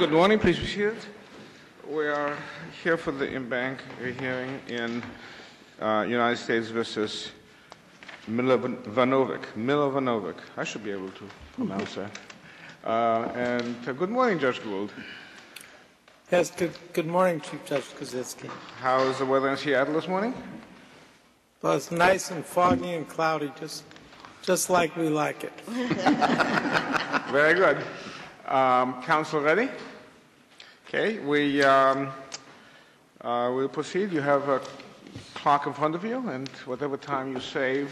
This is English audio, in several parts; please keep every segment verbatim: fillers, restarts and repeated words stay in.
Good morning. Please be seated. We are here for the in-bank hearing in uh, United States versus Milovanovic. Milovanovic. I should be able to pronounce that. Uh, and uh, good morning, Judge Gould. Yes, good, good morning, Chief Judge Kozinski. How is the weather in Seattle this morning? Well, it's nice and foggy and cloudy, just, just like we like it. Very good. Um, counsel ready? Okay, we um, uh, will proceed. You have a clock in front of you, and whatever time you save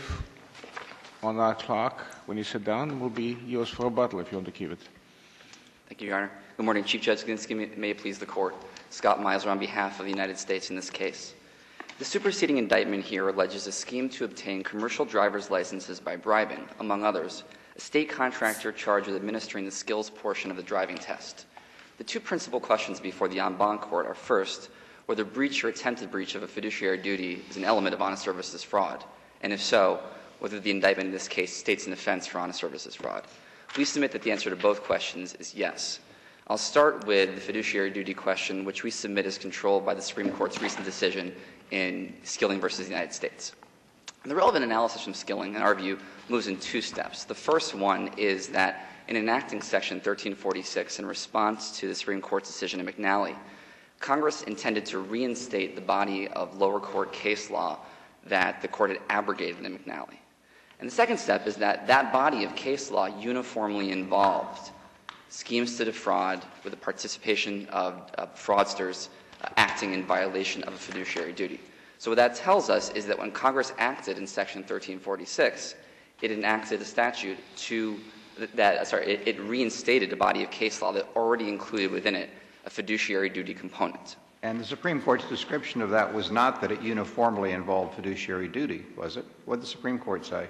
on that clock when you sit down will be yours for rebuttal if you want to keep it. Thank you, Your Honor. Good morning, Chief Judge Kozinski. May, may it please the Court. Scott Meisler on behalf of the United States in this case. The superseding indictment here alleges a scheme to obtain commercial driver's licenses by bribing, among others, a state contractor charged with administering the skills portion of the driving test. The two principal questions before the en banc court are, first, whether breach or attempted breach of a fiduciary duty is an element of honest services fraud, and if so, whether the indictment in this case states an offense for honest services fraud. We submit that the answer to both questions is yes. I'll start with the fiduciary duty question, which we submit is controlled by the Supreme Court's recent decision in Skilling versus the United States. The relevant analysis from Skilling, in our view, moves in two steps. The first one is that in enacting Section thirteen forty-six in response to the Supreme Court's decision in McNally, Congress intended to reinstate the body of lower court case law that the court had abrogated in McNally. And the second step is that that body of case law uniformly involved schemes to defraud with the participation of, of fraudsters uh, acting in violation of a fiduciary duty. So what that tells us is that when Congress acted in Section thirteen forty-six, it enacted a statute to that, sorry, it, it reinstated a body of case law that already included within it a fiduciary duty component. And the Supreme Court's description of that was not that it uniformly involved fiduciary duty, was it? What did the Supreme Court say?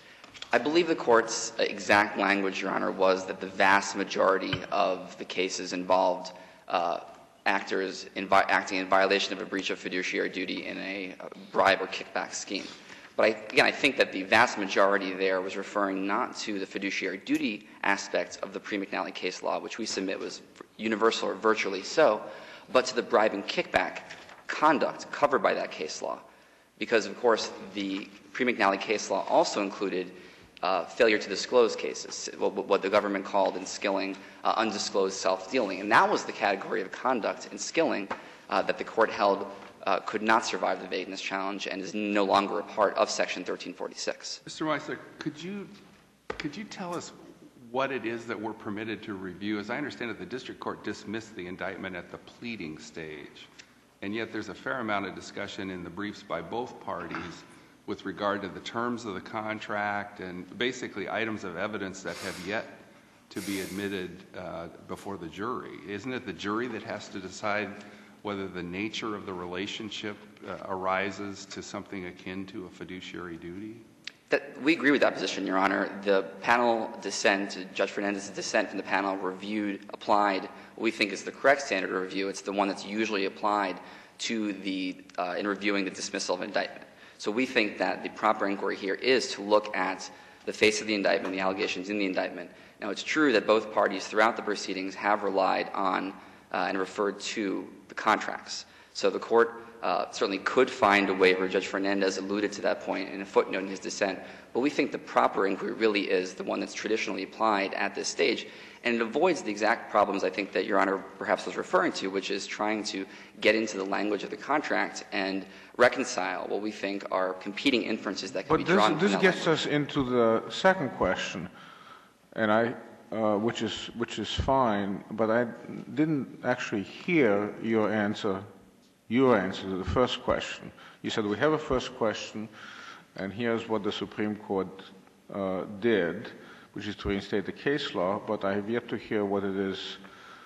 I believe the Court's exact language, Your Honor, was that the vast majority of the cases involved uh, actors in vi- acting in violation of a breach of fiduciary duty in a, a bribe or kickback scheme. But I, again, I think that the vast majority there was referring not to the fiduciary duty aspect of the pre-McNally case law, which we submit was universal or virtually so, but to the bribe and kickback conduct covered by that case law. Because, of course, the pre-McNally case law also included uh, failure to disclose cases, what, what the government called in Skilling uh, undisclosed self-dealing. And that was the category of conduct in Skilling uh, that the court held uh, could not survive the vagueness challenge and is no longer a part of Section thirteen forty-six. Mister Meisler, could you, could you tell us what it is that we're permitted to review? As I understand it, the district court dismissed the indictment at the pleading stage, and yet there's a fair amount of discussion in the briefs by both parties with regard to the terms of the contract and basically items of evidence that have yet to be admitted uh, before the jury. Isn't it the jury that has to decide whether the nature of the relationship uh, arises to something akin to a fiduciary duty? That, we agree with that position, Your Honor. The panel dissent, Judge Fernandez's dissent from the panel reviewed, applied what we think is the correct standard of review. It's the one that's usually applied to the, uh, in reviewing the dismissal of indictment. So we think that the proper inquiry here is to look at the face of the indictment, the allegations in the indictment. Now, it's true that both parties throughout the proceedings have relied on uh, and referred to the contracts. So the court uh, certainly could find a waiver. Judge Fernandez alluded to that point in a footnote in his dissent. But we think the proper inquiry really is the one that's traditionally applied at this stage. And it avoids the exact problems I think that Your Honor perhaps was referring to, which is trying to get into the language of the contract and reconcile what we think are competing inferences that can but be this, drawn this from that gets language. us into the second question, and I, uh, which is which is fine, but I didn't actually hear your answer, your answer to the first question. You said we have a first question, and here's what the Supreme Court uh, did, which is to reinstate the case law, but I have yet to hear what it is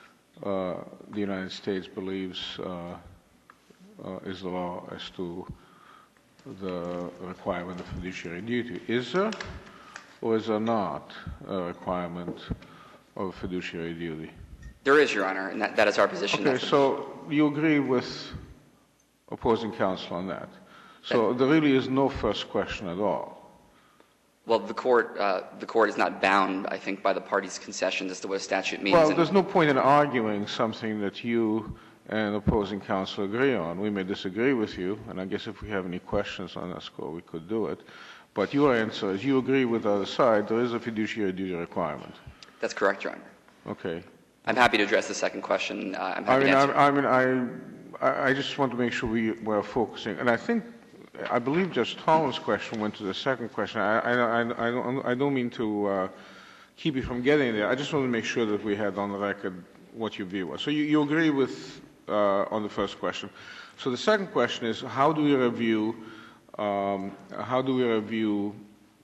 uh, the United States believes uh, uh, is the law as to the requirement of fiduciary duty. Is there or is there not a requirement of fiduciary duty? There is, Your Honor, and that, that is our position. Okay, so you agree with opposing counsel on that. So there really is no first question at all. Well, the court, uh, the court is not bound, I think, by the parties' concessions as to what a statute means. Well, and there's no point in arguing something that you and opposing counsel agree on. We may disagree with you, and I guess if we have any questions on that score, we could do it. But your answer is you agree with the other side, there is a fiduciary duty requirement. That's correct, Your Honor. Okay. I'm happy to address the second question. Uh, I'm I happy mean, to answer. I, I mean, I, I just want to make sure we were focusing, and I think, I believe Judge Tolan's question went to the second question. I, I, I, I, don't, I don't mean to uh, keep you from getting there. I just want to make sure that we had on the record what your view was. So you, you agree with, uh, on the first question. So the second question is, how do we review, um, how do we review,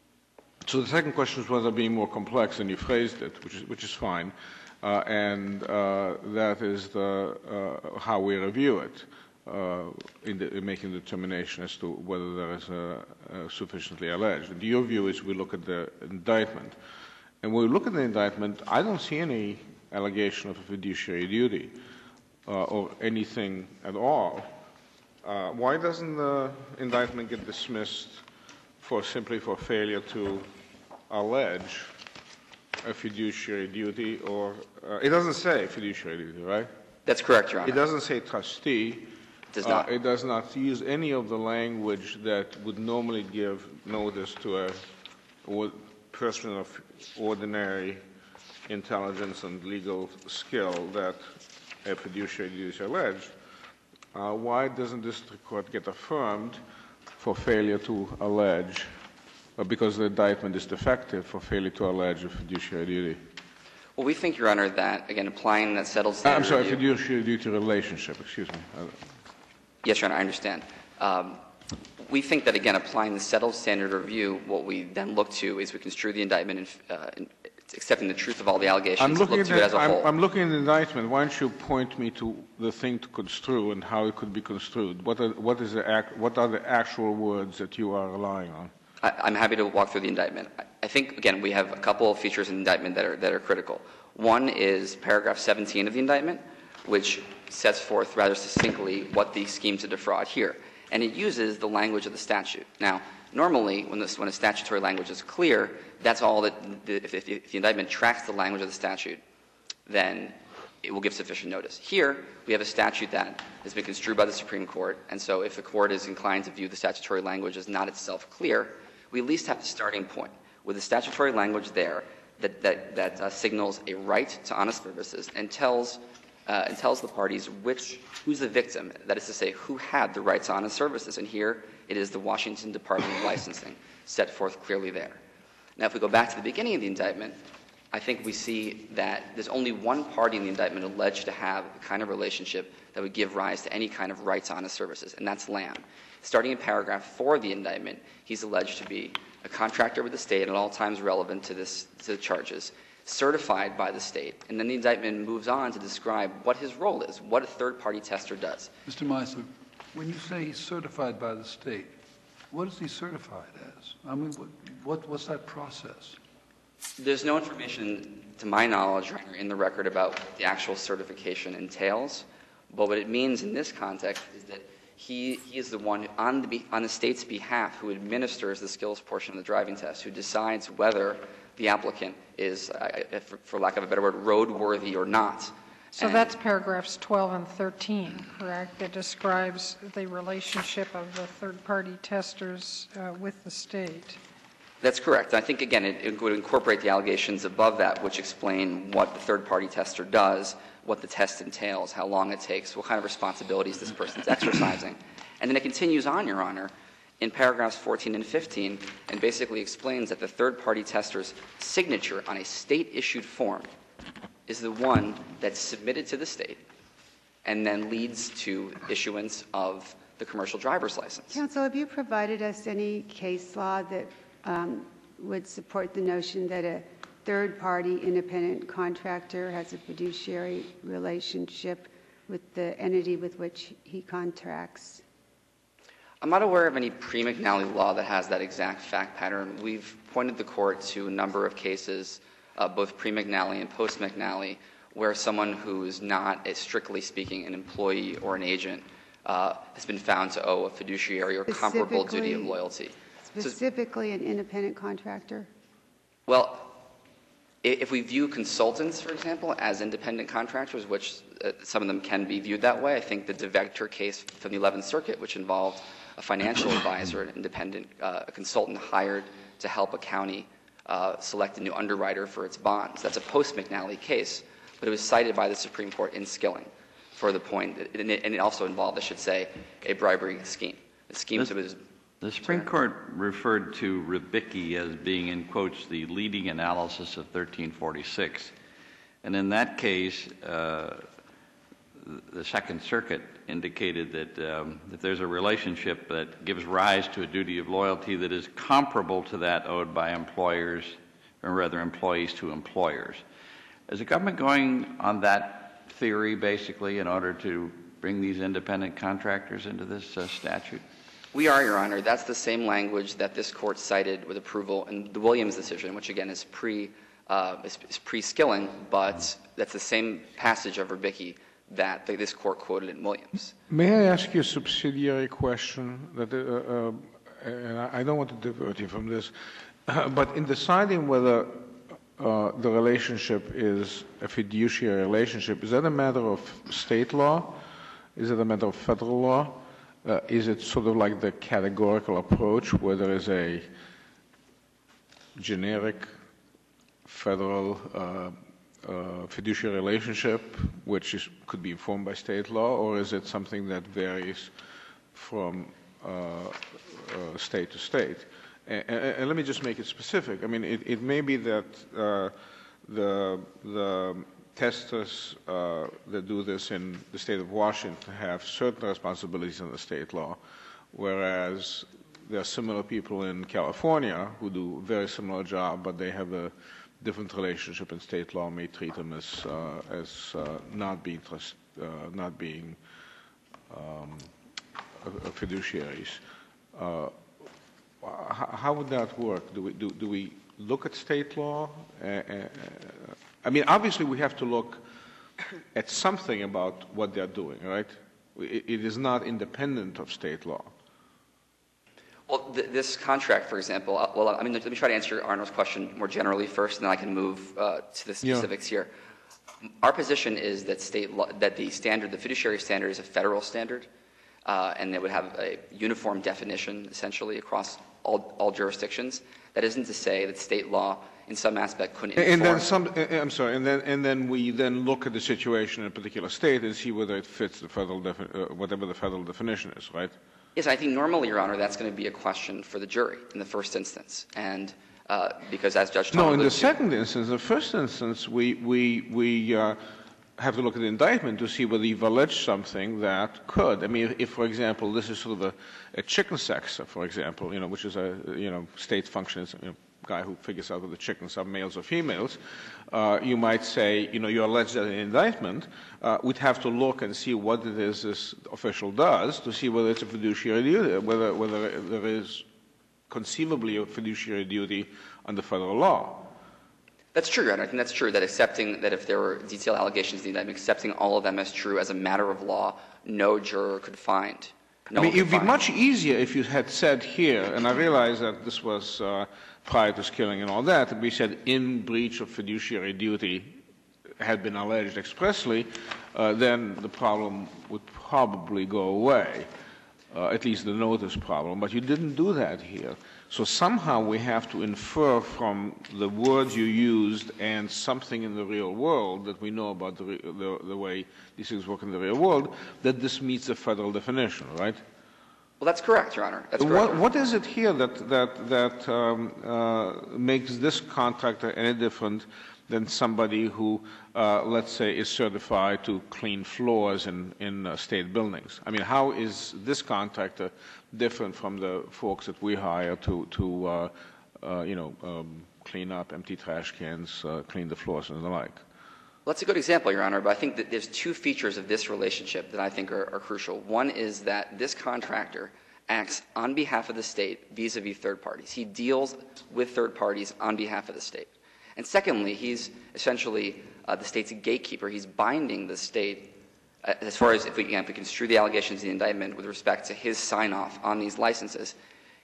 so the second question was whether being more complex than you phrased it, which is, which is fine. Uh, and uh, that is the, uh, how we review it. Uh, in, the, in making the determination as to whether there is a, a sufficiently alleged. And your view is we look at the indictment. And when we look at the indictment, I don't see any allegation of a fiduciary duty uh, or anything at all. Uh, why doesn't the indictment get dismissed for simply for failure to allege a fiduciary duty or, uh, it doesn't say fiduciary duty, right? That's correct, Your Honor. It doesn't say trustee. It does not. Uh, it does not use any of the language that would normally give notice to a or person of ordinary intelligence and legal skill that a fiduciary duty is alleged. Uh, why doesn't district court get affirmed for failure to allege, or because the indictment is defective for failure to allege a fiduciary duty? Well, we think, Your Honor, that, again, applying that settled Uh, standard I'm sorry, review- fiduciary duty relationship, excuse me. Uh, Yes, Your Honor, I understand. Um, we think that, again, applying the settled standard review, what we then look to is we construe the indictment in, uh, in accepting the truth of all the allegations, I'm looking, look at to it as the, a I'm, whole. I'm looking at the indictment. Why don't you point me to the thing to construe and how it could be construed? What are, what is the act, what are the actual words that you are relying on? I, I'm happy to walk through the indictment. I, I think, again, we have a couple of features in the indictment that are, that are critical. One is paragraph seventeen of the indictment, which sets forth rather succinctly what the scheme to defraud here. And it uses the language of the statute. Now, normally, when, this, when a statutory language is clear, that's all that, the, if, if, if the indictment tracks the language of the statute, then it will give sufficient notice. Here, we have a statute that has been construed by the Supreme Court, and so if the court is inclined to view the statutory language as not itself clear, we at least have the starting point with the statutory language there that, that, that uh, signals a right to honest services and tells Uh, and tells the parties which, who's the victim, that is to say, who had the right to honest services. And here, it is the Washington Department of Licensing, set forth clearly there. Now, if we go back to the beginning of the indictment, I think we see that there's only one party in the indictment alleged to have the kind of relationship that would give rise to any kind of right to honest services, and that's Lamb. Starting in paragraph four of the indictment, he's alleged to be a contractor with the state and at all times relevant to, this, to the charges, certified by the state. And then the indictment moves on to describe what his role is, what a third-party tester does. Mister Meisler, when you say he's certified by the state, what is he certified as? I mean, what, what what's that process? There's no information, to my knowledge, Your Honor, in the record about what the actual certification entails. But what it means in this context is that he, he is the one on the, on the state's behalf who administers the skills portion of the driving test, who decides whether the applicant is, uh, for, for lack of a better word, roadworthy or not. So and that's paragraphs twelve and thirteen, correct? That describes the relationship of the third-party testers uh, with the state. That's correct. I think, again, it, it would incorporate the allegations above that, which explain what the third-party tester does, what the test entails, how long it takes, what kind of responsibilities this person's exercising. And then it continues on, Your Honor, in paragraphs fourteen and fifteen, and basically explains that the third-party tester's signature on a state-issued form is the one that's submitted to the state and then leads to issuance of the commercial driver's license. Counsel, have you provided us any case law that um, would support the notion that a third-party independent contractor has a fiduciary relationship with the entity with which he contracts? I'm not aware of any pre-McNally law that has that exact fact pattern. We've pointed the court to a number of cases, uh, both pre-McNally and post-McNally, where someone who is not, a, strictly speaking, an employee or an agent uh, has been found to owe a fiduciary or comparable duty of loyalty. specifically an independent contractor? Well, if we view consultants, for example, as independent contractors, which uh, some of them can be viewed that way, I think the DeVector case from the eleventh Circuit, which involved a financial advisor, an independent uh, a consultant hired to help a county uh, select a new underwriter for its bonds. That's a post-McNally case, but it was cited by the Supreme Court in Skilling for the point, that, and, it, and it also involved, I should say, a bribery scheme. The scheme This, was the Supreme Court referred to Rybicki as being, in quotes, the leading analysis of thirteen forty-six. And in that case, uh, the Second Circuit indicated that um, if there's a relationship that gives rise to a duty of loyalty that is comparable to that owed by employers, or rather employees to employers. Is the government going on that theory, basically, in order to bring these independent contractors into this uh, statute? We are, Your Honor. That's the same language that this Court cited with approval in the Williams decision, which again is pre uh, is, is pre-Skilling, but that's the same passage of Rybicki that this Court quoted in Williams. May I ask you a subsidiary question? That, uh, uh, and I don't want to divert you from this, uh, but in deciding whether uh, the relationship is a fiduciary relationship, is that a matter of state law? Is it a matter of federal law? Uh, is it sort of like the categorical approach where there is a generic federal uh, uh, fiduciary relationship which is, could be informed by state law, or is it something that varies from uh, uh, state to state? And, and, and let me just make it specific. I mean, it, it may be that uh, the, the testers uh, that do this in the state of Washington have certain responsibilities in the state law, whereas there are similar people in California who do a very similar job, but they have a different relationship, and state law may treat them as uh, as uh, not being trust, uh, not being um, fiduciaries. Uh, how would that work? Do we do, do we look at state law? Uh, uh, I mean, obviously, we have to look at something about what they're doing, right? It, it is not independent of state law. Well, th- this contract, for example, uh, well, I mean, let me try to answer Arnold's question more generally first, and then I can move uh, to the specifics yeah. here. Our position is that state law, that the standard, the fiduciary standard, is a federal standard, uh, and it would have a uniform definition, essentially, across all, all jurisdictions. That isn't to say that state law, in some aspect, couldn't inform. And then some. I'm sorry. And then and then we then look at the situation in a particular state and see whether it fits the federal defi- uh, whatever the federal definition is, right? Yes, I think normally, Your Honor, that's going to be a question for the jury in the first instance, and uh, because as Judge Tom no, in the to, second instance, the first instance, we we we uh, have to look at the indictment to see whether you've alleged something that could. I mean, if, if for example, this is sort of a, a chicken sexer, for example, you know, which is a you know state function, you know, guy who figures out whether chickens are males or females, uh, you might say, you know, you allege that in an indictment. Uh, we'd have to look and see what it is this official does to see whether it's a fiduciary duty, whether whether there is conceivably a fiduciary duty under federal law. That's true, Your Honor. I think that's true, that accepting that if there were detailed allegations in the indictment, accepting all of them as true as a matter of law, no juror could find. No I mean, it would be find. much easier if you had said here, and I realize that this was uh, prior to Skilling and all that, that we said in breach of fiduciary duty had been alleged expressly, uh, then the problem would probably go away, uh, at least the notice problem. But you didn't do that here. So somehow we have to infer from the words you used and something in the real world that we know about the, re- the, the way these things work in the real world, that this meets the federal definition, right? Well, that's correct, Your Honor. That's correct. What, what is it here that, that, that um, uh, makes this contractor any different than somebody who, uh, let's say, is certified to clean floors in, in uh, state buildings? I mean, how is this contractor different from the folks that we hire to, to uh, uh, you know, um, clean up empty trash cans, uh, clean the floors and the like? Well, that's a good example, Your Honor, but I think that there's two features of this relationship that I think are, are crucial. One is that this contractor acts on behalf of the state vis-a-vis third parties. He deals with third parties on behalf of the state. And secondly, he's essentially uh, the state's gatekeeper. He's binding the state uh, as far as if we, again, if we construe the allegations in the indictment with respect to his sign-off on these licenses.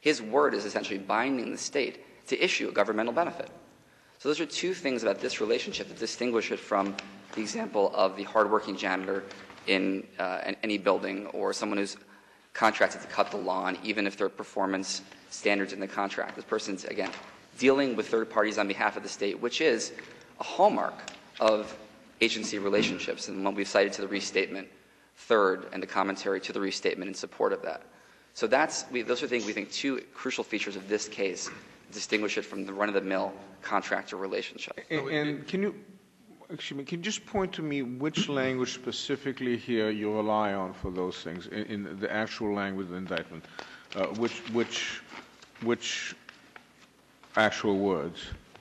His word is essentially binding the state to issue a governmental benefit. So those are two things about this relationship that distinguish it from the example of the hardworking janitor in uh, any building or someone who's contracted to cut the lawn, even if there are performance standards in the contract. This person's, again, dealing with third parties on behalf of the state, which is a hallmark of agency relationships, and one we've cited to the restatement third and the commentary to the restatement in support of that. So that's, we, those are things we think two crucial features of this case distinguish it from the run-of-the-mill contractor relationship. And, and can you, excuse me, can you just point to me which language specifically here you rely on for those things in, in the actual language of the indictment? Uh, which, which, which actual words?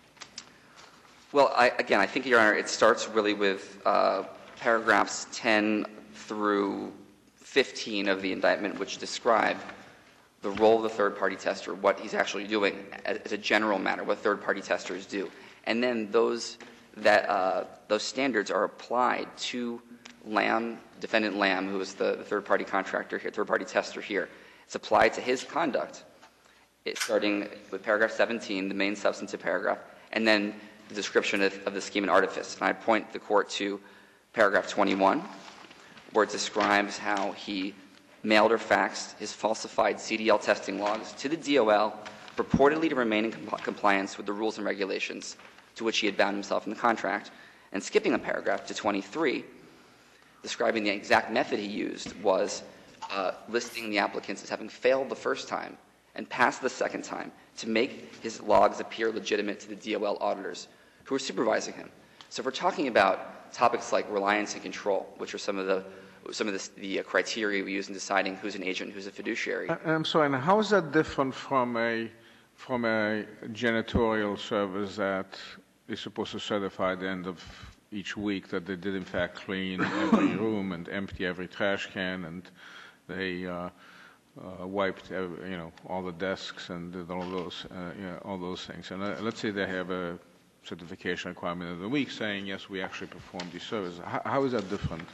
Well, I, again, I think, Your Honor, it starts really with uh, paragraphs ten through fifteen of the indictment, which describe the role of the third-party tester, what he's actually doing as a general matter, what third-party testers do. And then those, that, uh, those standards are applied to Lamb, Defendant Lamb, who is the, the third-party contractor here, third-party tester here. It's applied to his conduct, it, starting with paragraph seventeen, the main substantive paragraph, and then the description of, of the scheme and artifice. And I point the court to paragraph twenty-one, where it describes how he mailed or faxed his falsified C D L testing logs to the D O L, purportedly to remain in compl- compliance with the rules and regulations to which he had bound himself in the contract. And skipping a paragraph to twenty-three, describing the exact method he used was uh, listing the applicants as having failed the first time and passed the second time to make his logs appear legitimate to the D O L auditors who were supervising him. So if we're talking about topics like reliance and control, which are some of the some of the, the criteria we use in deciding who's an agent, who's a fiduciary. I, I'm sorry, and how is that different from a from a janitorial service that is supposed to certify at the end of each week that they did in fact clean every room and empty every trash can and they uh, uh, wiped every, you know all the desks and did all those uh, you know, all those things. And uh, let's say they have a certification requirement of the week saying yes, we actually performed these services. How, how is that different?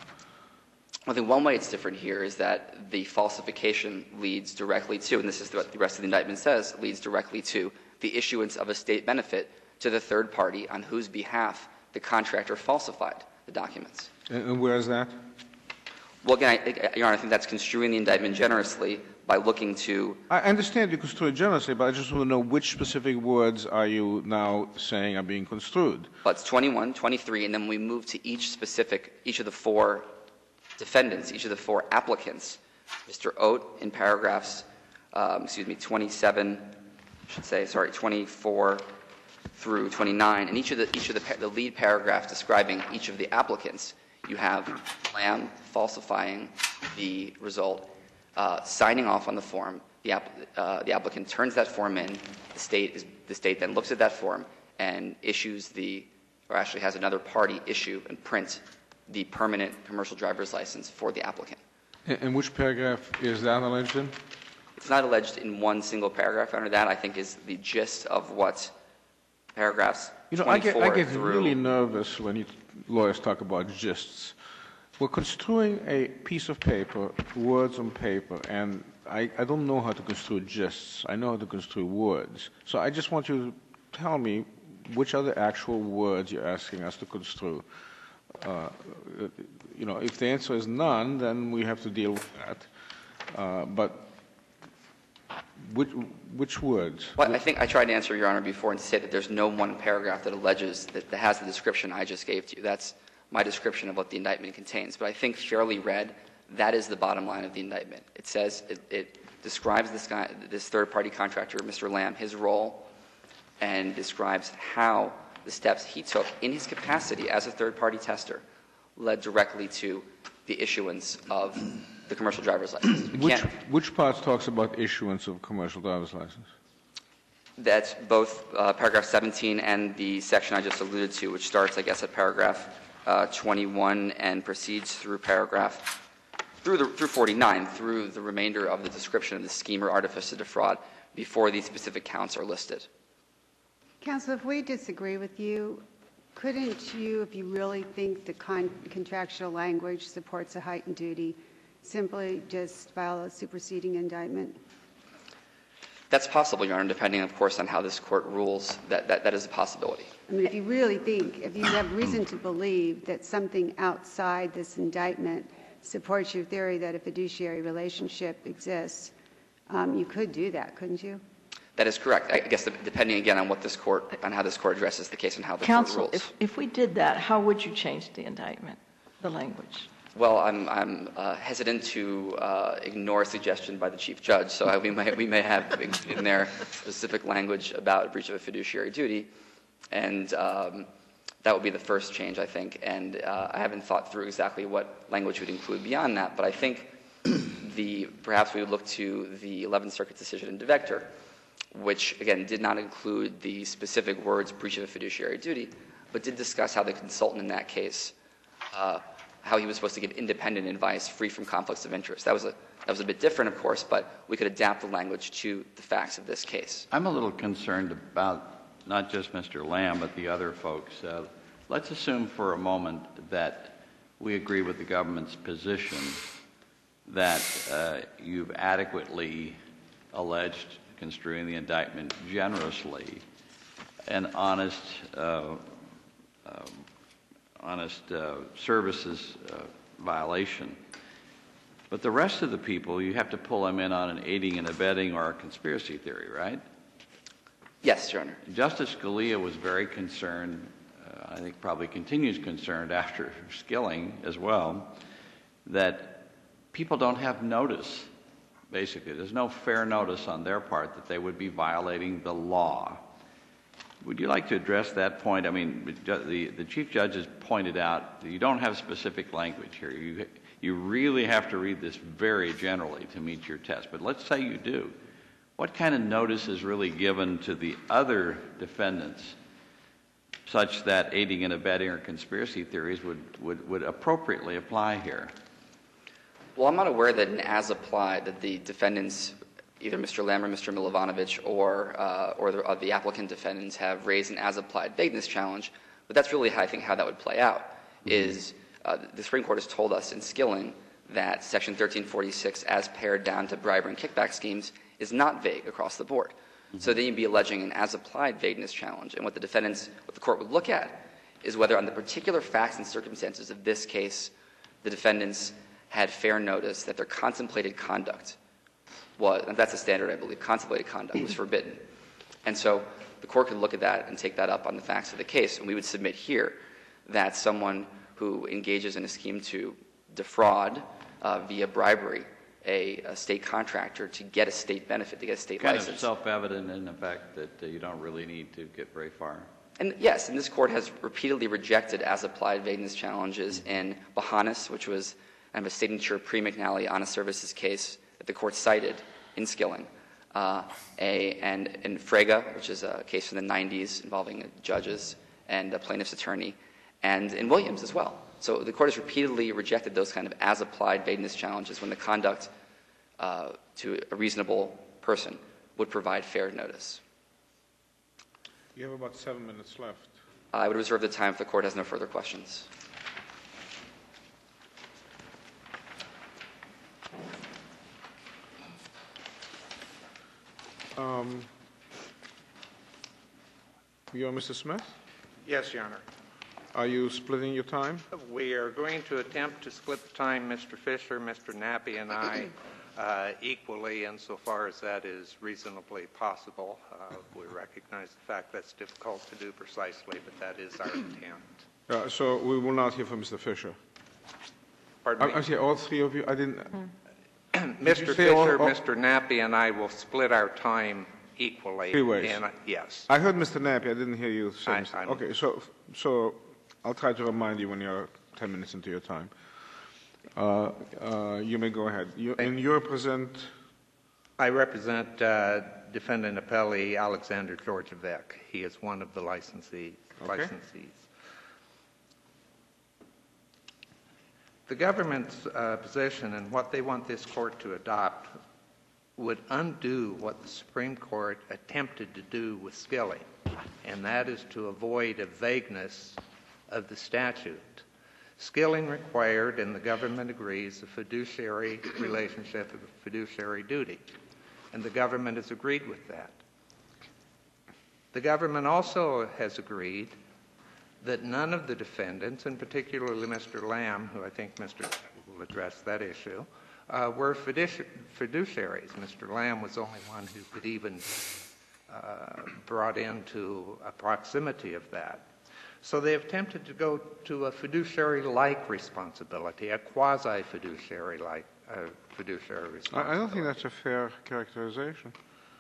I think one way it's different here is that the falsification leads directly to, and this is what the rest of the indictment says, leads directly to the issuance of a state benefit to the third party on whose behalf the contractor falsified the documents. And where is that? Well, again, I, Your Honor, I think that's construing the indictment generously by looking to... I understand you construe it generously, but I just want to know which specific words are you now saying are being construed? Well, it's twenty-one, twenty-three, and then we move to each specific, each of the four defendants, each of the four applicants. Mister Oat in paragraphs, um, excuse me, twenty-seven, I should say, sorry, twenty-four through twenty-nine, and each of the each of the, the lead paragraphs describing each of the applicants, you have Lamb falsifying the result, uh, signing off on the form. The, app, uh, the applicant turns that form in. The state is the state then looks at that form and issues the, or actually has another party issue and print the permanent commercial driver's license for the applicant. In which paragraph is that alleged in? It's not alleged in one single paragraph. Under that, I think, is the gist of what paragraphs You know, I get, I get through. really nervous when you, lawyers talk about gists. We're construing a piece of paper, words on paper, and I, I don't know how to construe gists. I know how to construe words. So I just want you to tell me which are the actual words you're asking us to construe. Uh, you know, if the answer is none, then we have to deal with that. Uh, but which, which words? Well, I think I tried to answer, Your Honor, before and say that there's no one paragraph that alleges that, that has the description I just gave to you. That's my description of what the indictment contains. But I think fairly read, that is the bottom line of the indictment. It says, it, it describes this guy, this third-party contractor, Mister Lamb, his role, and describes how the steps he took in his capacity as a third-party tester led directly to the issuance of the commercial driver's license. We Which, can't, which part talks about issuance of commercial driver's license? that's both uh, paragraph seventeen and the section I just alluded to, which starts, I guess, at paragraph uh, twenty-one and proceeds through paragraph through the, through forty-nine, through the remainder of the description of the scheme or artifice to defraud before these specific counts are listed. Counsel, if we disagree with you, couldn't you, if you really think the con- contractual language supports a heightened duty, simply just file a superseding indictment? That's possible, Your Honor, depending, of course, on how this court rules. That, that, that is a possibility. I mean, if you really think, if you have reason to believe that something outside this indictment supports your theory that a fiduciary relationship exists, um, you could do that, couldn't you? That is correct. I guess depending again on what this court, on how this court addresses the case and how the Counsel, court rules. if, if we did that, how would you change the indictment, the language? Well, I'm, I'm uh, hesitant to uh, ignore a suggestion by the Chief Judge, so I, we, may, we may have in, in there specific language about breach of a fiduciary duty, and um, that would be the first change, I think. And uh, I haven't thought through exactly what language would include beyond that, but I think the perhaps we would look to the eleventh Circuit decision in DeVector, which, again, did not include the specific words breach of a fiduciary duty, but did discuss how the consultant in that case uh, how he was supposed to give independent advice free from conflicts of interest. That was a that was a bit different, of course, but we could adapt the language to the facts of this case. I'm a little concerned about not just Mister Lamb, but the other folks. Uh, let's assume for a moment that we agree with the government's position that uh, you've adequately alleged, construing the indictment generously, an honest uh, uh, honest uh, services uh, violation. But the rest of the people, you have to pull them in on an aiding and abetting or a conspiracy theory, right? Yes, Your Honor. Justice Scalia was very concerned, uh, I think probably continues concerned after Skilling as well, that people don't have notice, basically. There's no fair notice on their part that they would be violating the law. Would you like to address that point? I mean, the, the Chief Judge has pointed out that you don't have specific language here. You, you really have to read this very generally to meet your test. But let's say you do. What kind of notice is really given to the other defendants such that aiding and abetting or conspiracy theories would, would, would appropriately apply here? Well, I'm not aware that an as-applied, that the defendants, either Mister Lamb or Mister Milovanovic or, uh, or the, uh, the applicant defendants have raised an as-applied vagueness challenge, but that's really, how I think, how that would play out, mm-hmm. is uh, the Supreme Court has told us in Skilling that Section thirteen forty-six, as pared down to bribery and kickback schemes, is not vague across the board. Mm-hmm. So then you'd be alleging an as-applied vagueness challenge, and what the defendants, what the court would look at is whether on the particular facts and circumstances of this case, the defendants had fair notice that their contemplated conduct was, and that's a standard, I believe, contemplated conduct was forbidden. And so the court could look at that and take that up on the facts of the case, and we would submit here that someone who engages in a scheme to defraud uh, via bribery a, a state contractor to get a state benefit, to get a state kind license. Kind of self-evident in the fact that uh, you don't really need to get very far. And yes, and this court has repeatedly rejected as-applied vagueness challenges in Bahanas, which was kind of a signature pre-McNally honest services case that the court cited in Skilling, uh, a, and in Frega, which is a case from the nineties involving judges and a plaintiff's attorney, and in Williams as well. So the court has repeatedly rejected those kind of as-applied vagueness challenges when the conduct uh, to a reasonable person would provide fair notice. You have about seven minutes left. I would reserve the time if the court has no further questions. Um, you're Mister Smith? Yes, Your Honor. Are you splitting your time? We are going to attempt to split the time, Mister Fisher, Mister Nappy, and I, uh, equally, insofar as that is reasonably possible. Uh, we recognize the fact that's difficult to do precisely, but that is our intent. Uh, so we will not hear from Mister Fisher. Pardon I, me? I see all three of you. I didn't. Mister say all- Fisher, all- Mister Nappy, and I will split our time equally. Three ways. And, uh, yes. I heard Mister Nappy. I didn't hear you say. I- Mister I'm- Okay, so so I'll try to remind you when you're ten minutes into your time. Uh, uh, you may go ahead. You, and you represent. I represent uh, defendant appellee Alexander Georgievic. He is one of the licensee, Okay. licensees. The government's uh, position and what they want this court to adopt would undo what the Supreme Court attempted to do with Skilling, and that is to avoid a vagueness of the statute. Skilling required, and the government agrees, a fiduciary relationship of a fiduciary duty. and the government has agreed with that. The government also has agreed that none of the defendants, and particularly Mister Lamb, who I think Mister will address that issue, uh, were fiduci- fiduciaries. Mister Lamb was the only one who could even uh, brought into a proximity of that. So they have attempted to go to a fiduciary-like responsibility, a quasi-fiduciary-like uh, fiduciary responsibility. I don't think that's a fair characterization.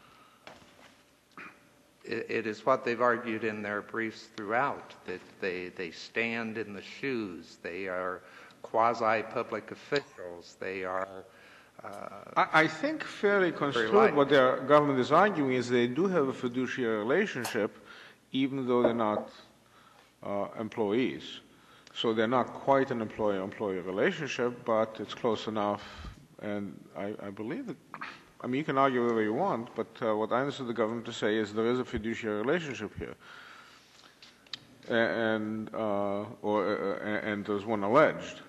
It, it is what they've argued in their briefs throughout, that they, they stand in the shoes, they are quasi-public officials, they are... Uh, I, I think fairly construed what their government is arguing is they do have a fiduciary relationship, even though they're not uh, employees. So they're not quite an employer-employee relationship, but it's close enough. And I, I believe that, I mean, you can argue whatever you want, but uh, what I understood the government to say is there is a fiduciary relationship here. And, uh, or, uh, and there's one alleged.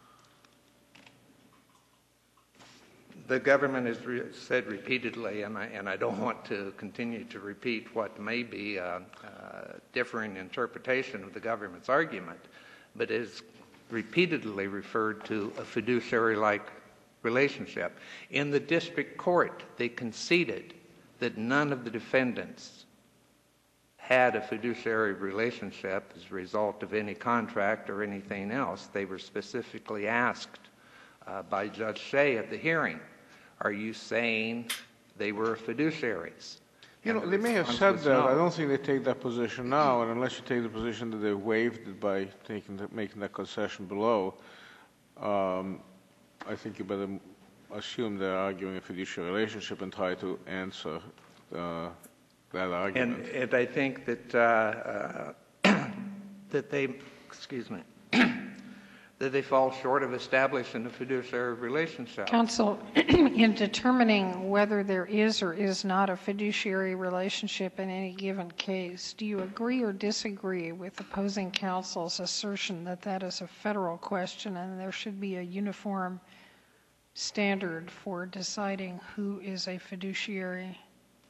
The government has re- said repeatedly, and I, and I don't want to continue to repeat what may be a, a differing interpretation of the government's argument, but it has repeatedly referred to a fiduciary-like relationship. In the district court, they conceded that none of the defendants had a fiduciary relationship as a result of any contract or anything else. They were specifically asked uh, by Judge Shea at the hearing, are you saying they were fiduciaries? You know, they may have said that. I don't think they take that position now, and unless you take the position that they waived it by taking the, making that concession below, um, I think you better assume they're arguing a fiduciary relationship and try to answer uh, that argument. And, and I think that uh, uh, that they, excuse me, that they fall short of establishing a fiduciary relationship. Counsel, in determining whether there is or is not a fiduciary relationship in any given case, do you agree or disagree with opposing counsel's assertion that that is a federal question and there should be a uniform standard for deciding who is a fiduciary?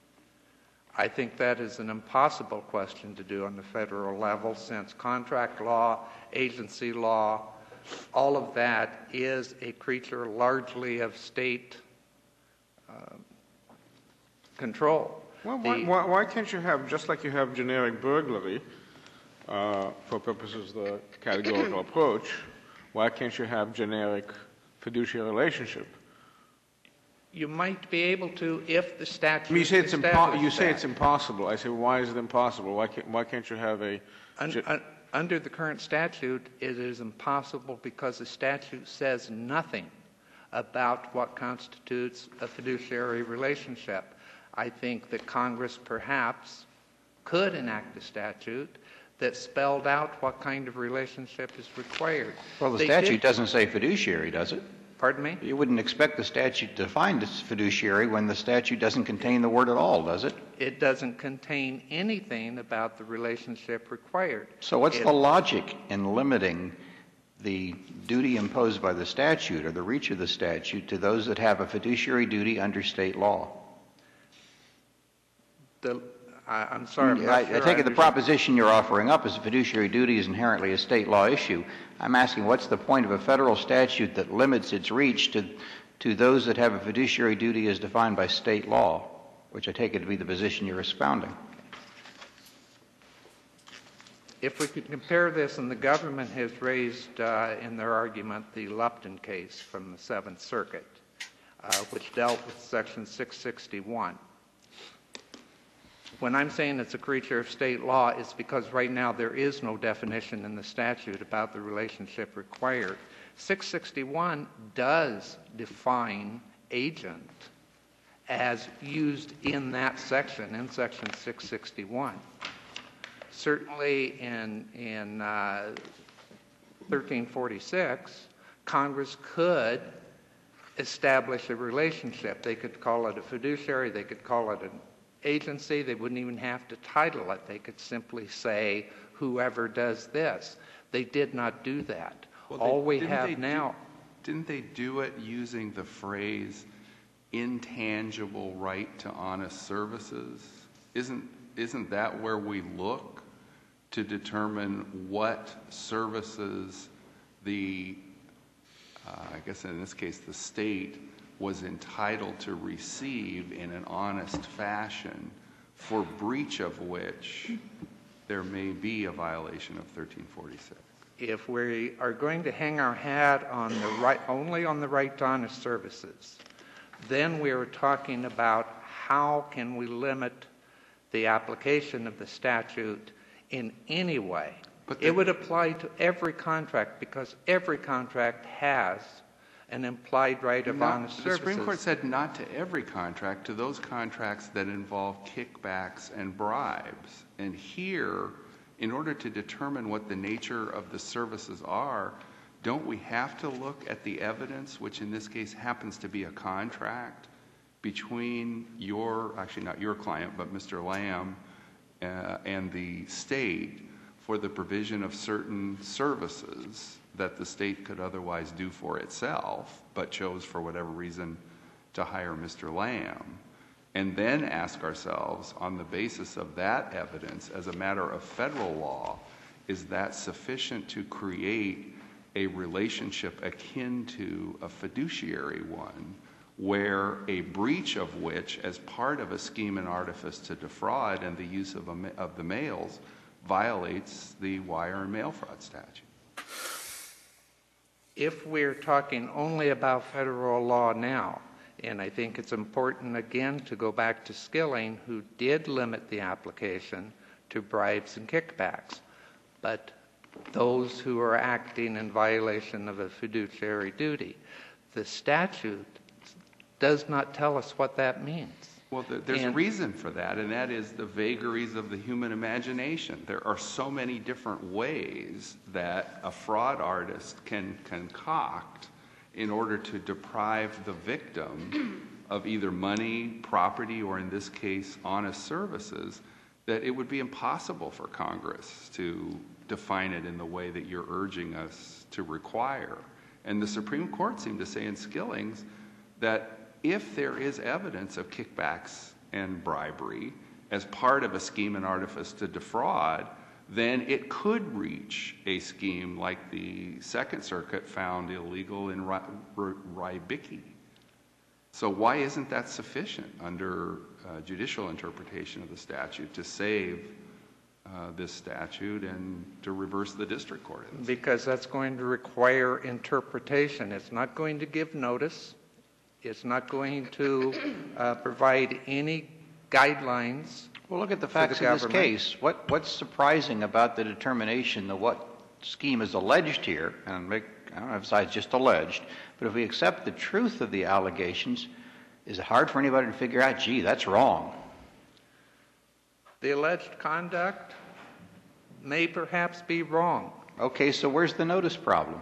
I think that is an impossible question to do on the federal level, since contract law, agency law, all of that is a creature largely of state uh, control. Well, why, why, why can't you have, just like you have generic burglary uh, for purposes of the categorical approach, why can't you have generic fiduciary relationship? You might be able to if the statute. I mean, you say it's impo- you say that. it's impossible. I say, why is it impossible? Why can't, why can't you have a... Un- un- under the current statute, it is impossible because the statute says nothing about what constitutes a fiduciary relationship. I think that Congress perhaps could enact a statute that spelled out what kind of relationship is required. Well, the They statute did- doesn't say fiduciary, does it? Pardon me? You wouldn't expect the statute to define this fiduciary when the statute doesn't contain the word at all, does it? It doesn't contain anything about the relationship required. So what's It- the logic in limiting the duty imposed by the statute or the reach of the statute to those that have a fiduciary duty under state law? The, I, I'm sorry. I'm not I, sure I take it the understand. proposition you're offering up is a fiduciary duty is inherently a state law issue. I'm asking what's the point of a federal statute that limits its reach to, to those that have a fiduciary duty as defined by state law, which I take it to be the position you're expounding. If we could compare this, and the government has raised uh, in their argument the Lupton case from the Seventh Circuit, uh, which dealt with Section six sixty-one. When I'm saying it's a creature of state law, it's because right now there is no definition in the statute about the relationship required. six sixty-one does define agent as used in that section, in Section six sixty-one. Certainly in, in uh, thirteen forty-six, Congress could establish a relationship. They could call it a fiduciary, they could call it an agency, they wouldn't even have to title it. They could simply say, whoever does this. They did not do that. Well, All they, we didn't have they now... Do, didn't they do it using the phrase intangible right to honest services? Isn't, isn't that where we look to determine what services the, uh, I guess in this case, the state was entitled to receive in an honest fashion, for breach of which there may be a violation of thirteen forty-six? If we are going to hang our hat on the right, only on the right to honest services, then we are talking about how can we limit the application of the statute in any way. But it would apply to every contract, because every contract has an implied right of Not, honest the services. Supreme Court said not to every contract, to those contracts that involve kickbacks and bribes. And here, in order to determine what the nature of the services are, don't we have to look at the evidence, which in this case happens to be a contract between your, actually not your client, but Mister Lamb uh, and the state for the provision of certain services that the state could otherwise do for itself, but chose for whatever reason to hire Mister Lamb, and then ask ourselves, on the basis of that evidence, as a matter of federal law, is that sufficient to create a relationship akin to a fiduciary one, where a breach of which, as part of a scheme and artifice to defraud and the use of, a, of the mails, violates the wire and mail fraud statute? If we're talking only about federal law now, and I think it's important again to go back to Skilling, who did limit the application to bribes and kickbacks, but those who are acting in violation of a fiduciary duty, the statute does not tell us what that means. Well, there's and, a reason for that, and that is the vagaries of the human imagination. There are so many different ways that a fraud artist can concoct in order to deprive the victim of either money, property, or in this case, honest services, that it would be impossible for Congress to define it in the way that you're urging us to require. And the Supreme Court seemed to say in Skilling's that if there is evidence of kickbacks and bribery as part of a scheme and artifice to defraud, then it could reach a scheme like the Second Circuit found illegal in Rybicki. So why isn't that sufficient under uh, judicial interpretation of the statute to save uh, this statute and to reverse the district court? Because that's going to require interpretation. It's not going to give notice. It's not going to uh, provide any guidelines. Well, look at the facts the of this case. What, what's surprising about the determination of what scheme is alleged here, and make, I don't emphasize just alleged, but if we accept the truth of the allegations, is it hard for anybody to figure out, gee, that's wrong? The alleged conduct may perhaps be wrong. Okay, so where's the notice problem?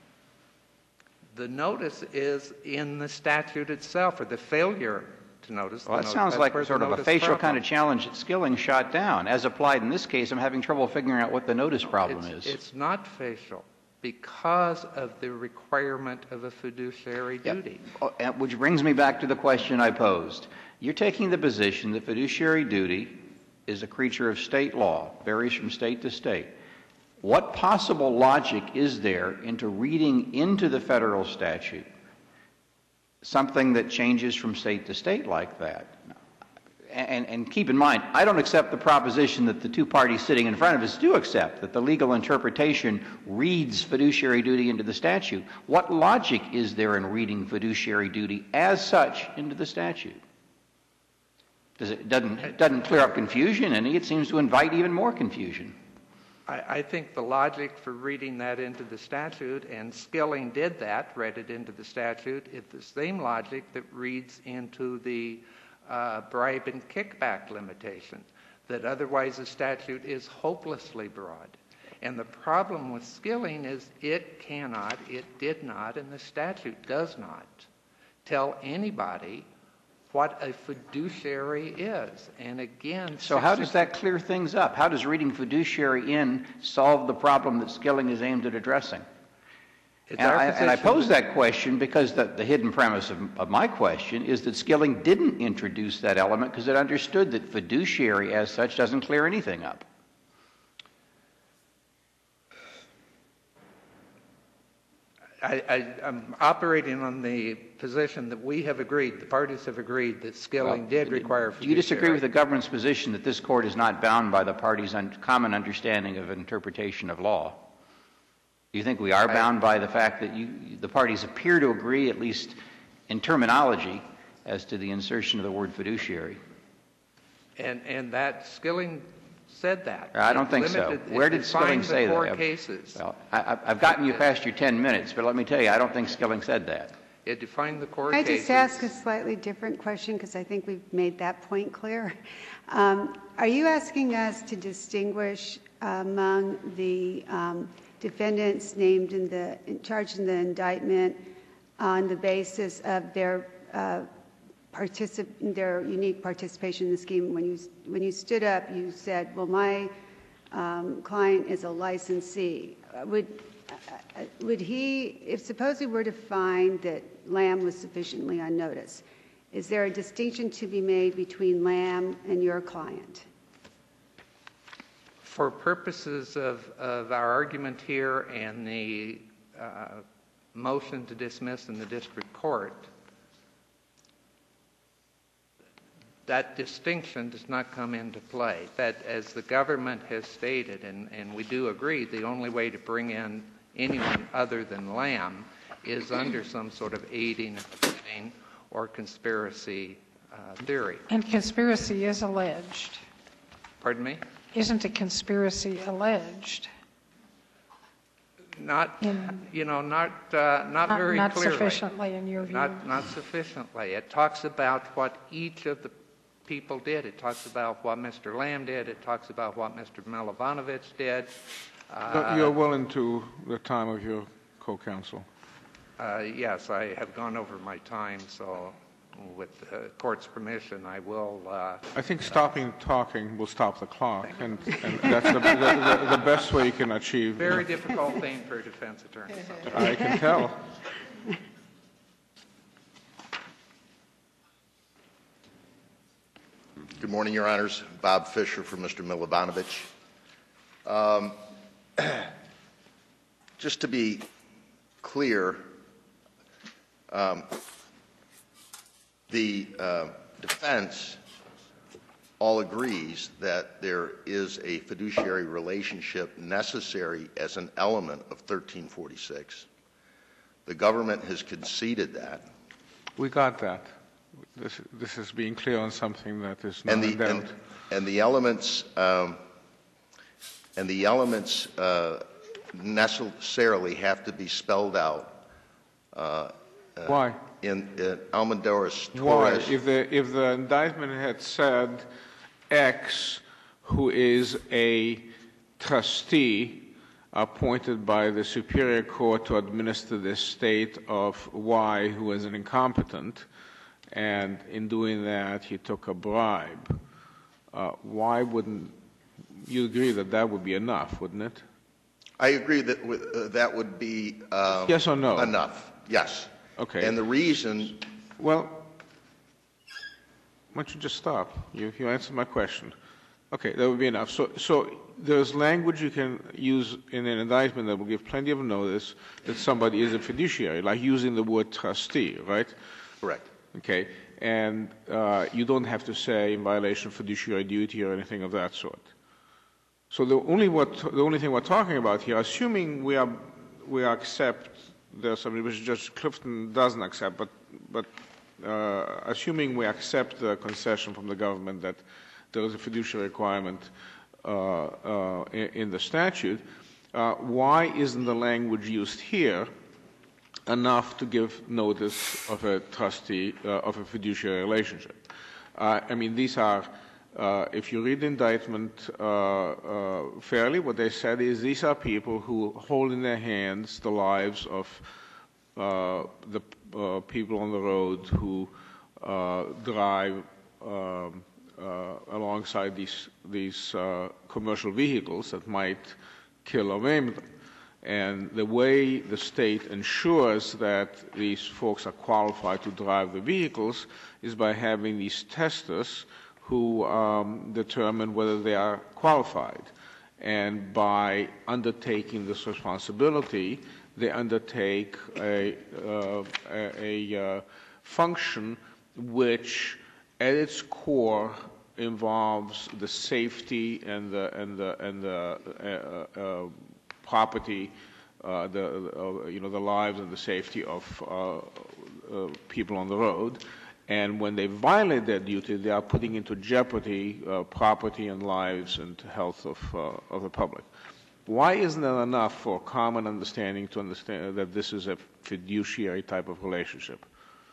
The notice is in the statute itself, or the failure to notice. Well, that sounds like sort of a facial problem. Kind of challenge that Skilling shot down. As applied in this case, I'm having trouble figuring out what the notice problem it's, is. It's not facial because of the requirement of a fiduciary yep. duty. Oh, which brings me back to the question I posed. You're taking the position that fiduciary duty is a creature of state law, varies from state to state. What possible logic is there into reading into the federal statute something that changes from state to state like that? And, and keep in mind, I don't accept the proposition that the two parties sitting in front of us do accept, that the legal interpretation reads fiduciary duty into the statute. What logic is there in reading fiduciary duty as such into the statute? Does it, doesn't, it doesn't clear up confusion any, it seems to invite even more confusion. I, I think the logic for reading that into the statute, and Skilling did that, read it into the statute, it's the same logic that reads into the uh, bribe and kickback limitation, that otherwise the statute is hopelessly broad. And the problem with Skilling is it cannot, it did not, and the statute does not tell anybody what a fiduciary is. And again... So how does that clear things up? How does reading fiduciary in solve the problem that Skilling is aimed at addressing? It's And our I, and I position pose that question because the, the hidden premise of, of my question is that Skilling didn't introduce that element because it understood that fiduciary as such doesn't clear anything up. I, I, I'm operating on the position that we have agreed, the parties have agreed, that Skilling Well, did require Do you disagree fiduciary. with the government's position that this court is not bound by the parties' un- common understanding of interpretation of law? Do you think we are bound by the fact that you, the parties appear to agree, at least in terminology, as to the insertion of the word fiduciary? And, and that Skilling said that. I don't It think so. limited- Where it did Skilling defined say the core that? cases. Well, I, I've gotten you past your ten minutes, but let me tell you, I don't think Skilling said that. It defined the core Can I cases. just ask a slightly different question, because I think we've made that point clear? Um, are you asking us to distinguish among the um, defendants named in the charged in the indictment on the basis of their uh, particip- their unique participation in the scheme? When you when you stood up, you said, "Well, my um, client is a licensee." Uh, would uh, would he, if suppose we were to find that Lamb was sufficiently on notice, is there a distinction to be made between Lamb and your client? For purposes of, of our argument here and the uh, motion to dismiss in the district court, that distinction does not come into play. That, as the government has stated, and, and we do agree, the only way to bring in anyone other than Lamb is under some sort of aiding, abetting, or conspiracy uh, theory. And conspiracy is alleged. Pardon me? Isn't a conspiracy alleged? Not, In- you know, not uh, not, Not- very not clearly. sufficiently in your view. Not not sufficiently. It talks about what each of the people did. It talks about what Mister Lamb did. It talks about what Mister Milovanovic did. Uh, You're well into the time of your co-counsel. uh, yes, I have gone over my time, so with the court's permission, I will. Uh, I think stopping talking will stop the clock, and, and that's the, the, the, the best way you can achieve. very difficult thing for a defense attorney. I can tell. Good morning, Your Honors. Bob Fisher for Mister Milovanovic. Um, just to be clear, um, the uh, defense all agrees that there is a fiduciary relationship necessary as an element of thirteen forty-six. The government has conceded that. We got that. This, this is being clear on something that is not and the, in doubt. and, and the elements um, and the elements uh, necessarily have to be spelled out. Uh, uh, Why? In, in Almendarez Why? Torres. If the, if the indictment had said X, who is a trustee appointed by the Superior Court to administer the estate of Y, who is an incompetent, and in doing that he took a bribe, uh, why wouldn't you agree that that would be enough, wouldn't it? I agree that w- uh, that would be uh, Yes or no? enough. Yes. Okay. And the reason, Well, why don't you just stop? You, you answered my question. Okay, that would be enough. So, so there's language you can use in an indictment that will give plenty of notice that somebody is a fiduciary, like using the word trustee, right? correct. Okay, and uh, you don't have to say in violation of fiduciary duty or anything of that sort. So the only what the only thing we're talking about here, assuming we are we accept there's something which Judge Clifton doesn't accept, but but uh, assuming we accept the concession from the government that there is a fiduciary requirement uh, uh, in, in the statute, uh, why isn't the language used here enough to give notice of a trustee, uh, of a fiduciary relationship? Uh, I mean, these are, uh, if you read the indictment uh, uh, fairly, what they said is these are people who hold in their hands the lives of uh, the uh, people on the road who uh, drive um, uh, alongside these, these uh, commercial vehicles that might kill or maim them. And the way the state ensures that these folks are qualified to drive the vehicles is by having these testers who um, determine whether they are qualified. And by undertaking this responsibility, they undertake a, uh, a, a uh, function which, at its core, involves the safety and the and the and the uh, uh, property, uh, the uh, you know the lives and the safety of uh, uh, people on the road. And when they violate their duty, they are putting into jeopardy uh, property and lives and health of uh, of the public. Why isn't that enough for common understanding to understand that this is a fiduciary type of relationship?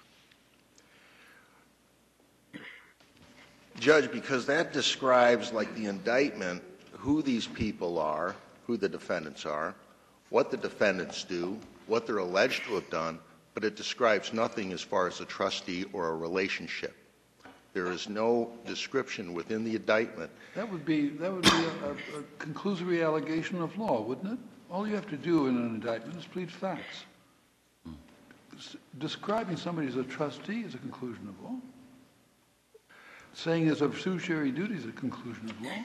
Judge, because that describes, like the indictment, who these people are, who the defendants are, what the defendants do, what they're alleged to have done, but it describes nothing as far as a trustee or a relationship. There is no description within the indictment. That would be that would be a, a, a conclusory allegation of law, wouldn't it? All you have to do in an indictment is plead facts. S- describing somebody as a trustee is a conclusion of law. Saying as a fiduciary duty is a conclusion of law.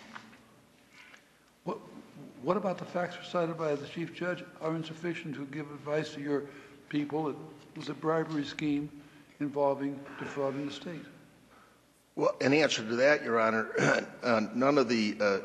What, what about the facts recited by the chief judge are insufficient to give advice to your people? It was a bribery scheme involving defrauding the state. Well, in answer to that, Your Honor, uh, none of the uh,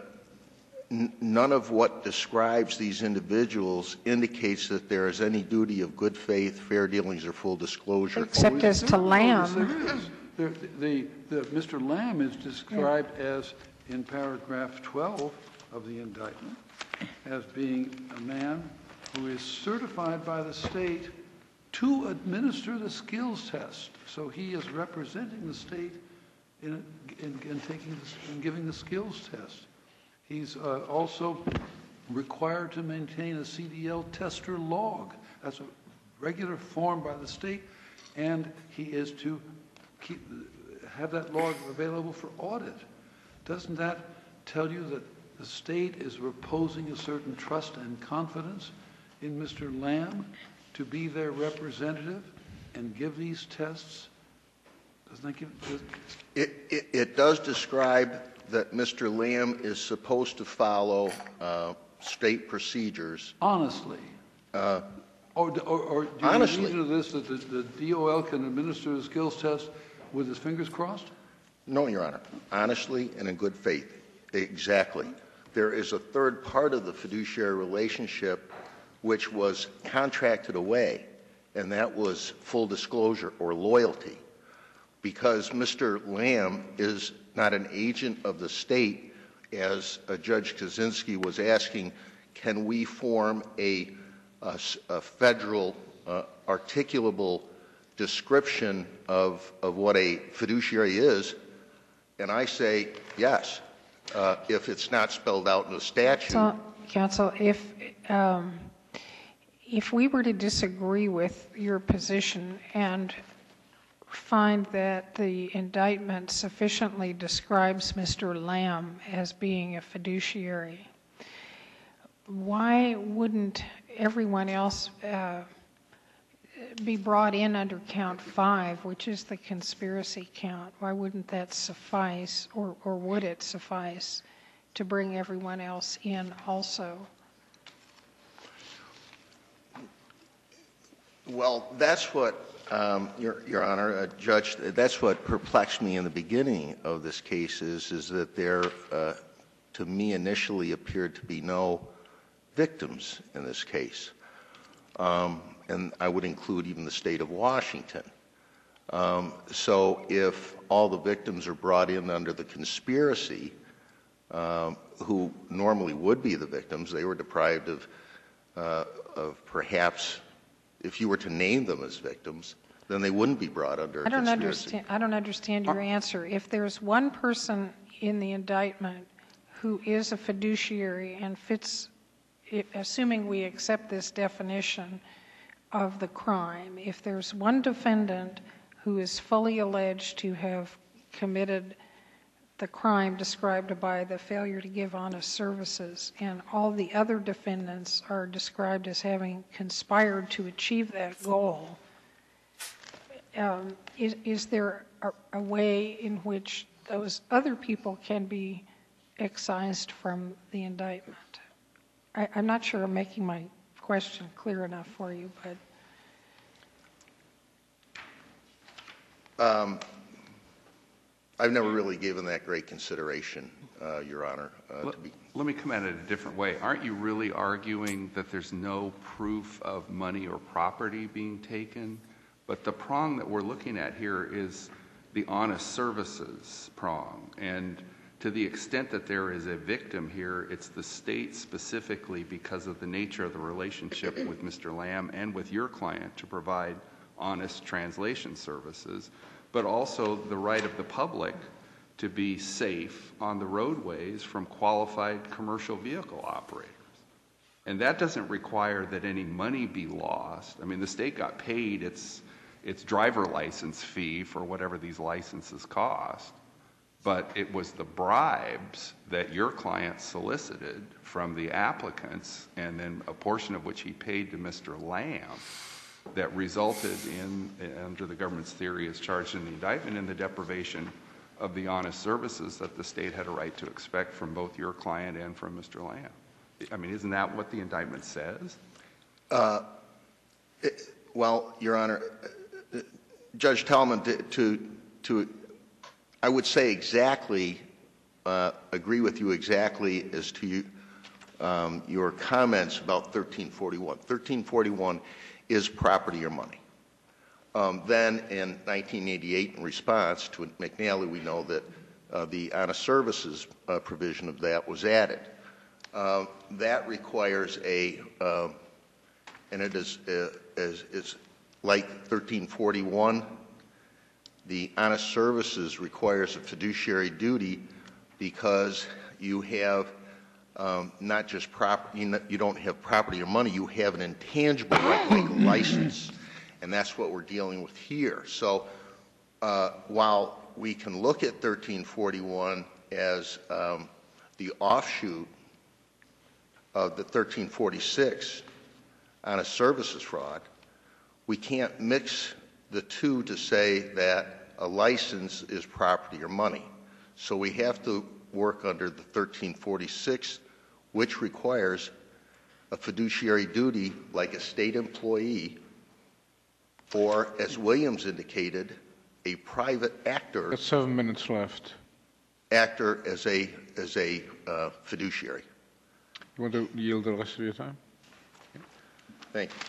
n- none of what describes these individuals indicates that there is any duty of good faith, fair dealings, or full disclosure. Except as to Lamb. There is. The, the, the, Mister Lamb is described yeah. as, in paragraph twelve of the indictment, as being a man who is certified by the state to administer the skills test. So he is representing the state in, in, in taking this, in giving the skills test. He's uh, also required to maintain a C D L tester log. That's a regular form by the state, and he is to keep, have that log available for audit. Doesn't that tell you that the state is reposing a certain trust and confidence in Mister Lamb to be their representative and give these tests? Doesn't that give... Does... It, it, it does describe that Mister Lamb is supposed to follow uh, state procedures. Honestly. Uh, or, or, or do you honestly. reason to this that the, the D O L can administer the skills test with his fingers crossed? No, Your Honor. Honestly and in good faith. Exactly. There is a third part of the fiduciary relationship which was contracted away, and that was full disclosure or loyalty. Because Mister Lamb is not an agent of the state, as uh, Judge Kaczynski was asking, can we form a, a, a federal uh, articulable description of, of what a fiduciary is? And I say yes, uh, if it's not spelled out in the statute. So, counsel, if um, if we were to disagree with your position and find that the indictment sufficiently describes Mister Lamb as being a fiduciary, why wouldn't everyone else uh, be brought in under count five, which is the conspiracy count? Why wouldn't that suffice, or, or would it suffice to bring everyone else in also? Well, that's what, um, Your, Your Honor, uh, Judge, that's what perplexed me in the beginning of this case is, is that there, uh, to me, initially appeared to be no victims in this case. Um, and I would include even the state of Washington. Um, so if all the victims are brought in under the conspiracy, um, who normally would be the victims, they were deprived of, uh, of perhaps, if you were to name them as victims, then they wouldn't be brought under I don't conspiracy. understand. I don't understand your answer. If there's one person in the indictment who is a fiduciary and fits, if, assuming we accept this definition of the crime, if there's one defendant who is fully alleged to have committed the crime described by the failure to give honest services, and all the other defendants are described as having conspired to achieve that goal, um, is, is there a, a way in which those other people can be excised from the indictment? I, I'm not sure I'm making my question clear enough for you, but... Um, I've never really given that great consideration, uh, Your Honor. Uh, let, to be... let me come at it a different way. Aren't you really arguing that there's no proof of money or property being taken? But the prong that we're looking at here is the honest services prong. And to the extent that there is a victim here, it's the state specifically, because of the nature of the relationship with Mister Lamb and with your client, to provide honest translation services, but also the right of the public to be safe on the roadways from qualified commercial vehicle operators. And that doesn't require that any money be lost. I mean, the state got paid its, its driver license fee for whatever these licenses cost, but it was the bribes that your client solicited from the applicants, and then a portion of which he paid to Mister Lamb, that resulted in, under the government's theory as charged in the indictment, in the deprivation of the honest services that the state had a right to expect from both your client and from Mister Lamb. I mean, isn't that what the indictment says? Uh, it, well, Your Honor, uh, Judge Tallman, to, to, to, I would say exactly, uh, agree with you exactly as to you, um, your comments about thirteen forty-one. thirteen forty-one is property or money. Um, then in nineteen eighty-eight, in response to McNally, we know that uh, the honest services uh, provision of that was added. Uh, that requires a, uh, and it is, uh, is, is like thirteen forty-one, the honest services requires a fiduciary duty because you have Um, not just property, you don't have property or money, you have an intangible right like a license, and that's what we're dealing with here. So uh, while we can look at thirteen forty-one as um, the offshoot of the thirteen forty-six honest services fraud, we can't mix the two to say that a license is property or money. So we have to work under the thirteen forty-six, which requires a fiduciary duty like a state employee, or, as Williams indicated, a private actor. Got seven minutes left. Actor as a as a uh, fiduciary. You want to yield the rest of your time? Thank you.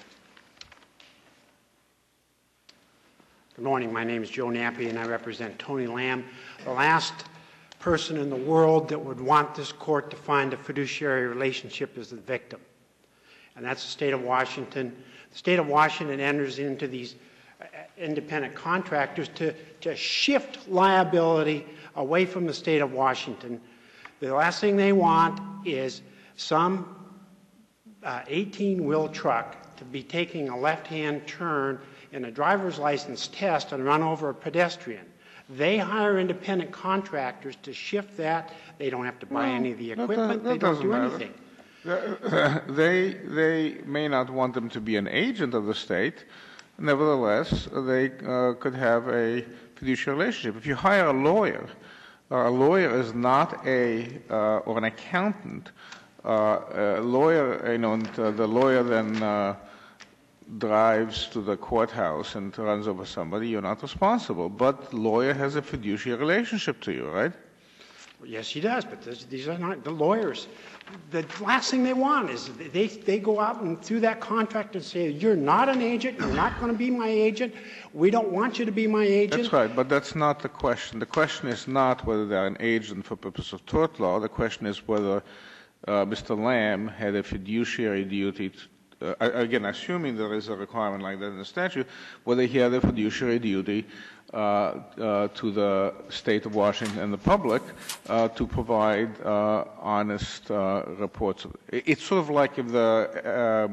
Good morning. My name is Joe Nappy, and I represent Tony Lamb, the last person in the world that would want this court to find a fiduciary relationship as the victim. And that's the state of Washington. The state of Washington enters into these uh, independent contractors to, to shift liability away from the state of Washington. The last thing they want is some eighteen-wheel uh, truck to be taking a left-hand turn in a driver's license test and run over a pedestrian. They hire independent contractors to shift that. They don't have to buy No, any of the that equipment. doesn't- that They don't doesn't do matter. anything. They, they may not want them to be an agent of the state. Nevertheless, they uh, could have a fiduciary relationship. If you hire a lawyer, uh, a lawyer is not a, uh, or an accountant. Uh, a lawyer, you know, and uh, the lawyer then uh, drives to the courthouse and runs over somebody, you're not responsible. But the lawyer has a fiduciary relationship to you, right? Well, yes, he does, but this, these are not the lawyers. The last thing they want is they, they go out and through that contract and say, you're not an agent, you're not going to be my agent, we don't want you to be my agent. That's right, but that's not the question. The question is not whether they're an agent for purpose of tort law. The question is whether uh, Mister Lamb had a fiduciary duty to Uh, again, assuming there is a requirement like that in the statute, whether he had a fiduciary duty uh, uh, to the state of Washington and the public uh, to provide uh, honest uh, reports. It's sort of like if the um,